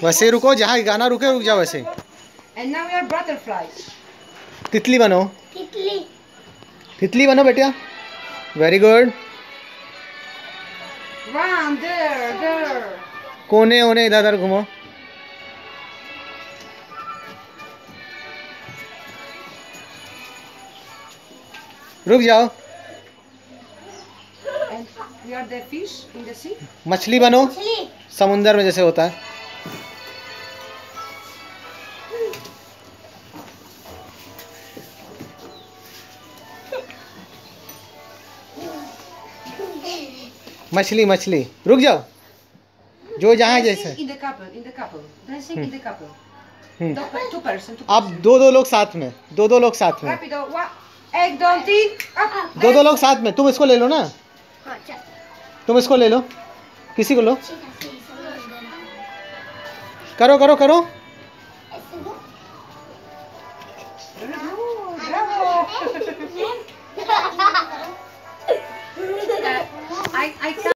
वैसे रुको, जहाँ गाना रुके रुक जाओ वैसे। And now we are butterflies. तितली बनो। तितली। तितली बनो बेटा। Very good. Run there. कोने होने इधर उधर घूमो। रुक जाओ। And we are the fish in the sea. मछली बनो, मछली। समुंदर में जैसे होता है। मछली मछली, रुक जाओ। जो जहाँ जैसे। In the couple. Dancing in the couple. Two person. अब दो लोग साथ में, दो लोग साथ में। Rapido. Egg, don't eat. Up. दो लोग साथ में। तुम इसको ले लो ना, हाँ चल। तुम इसको ले लो, किसी को लो। करो करो करो। Bravo. I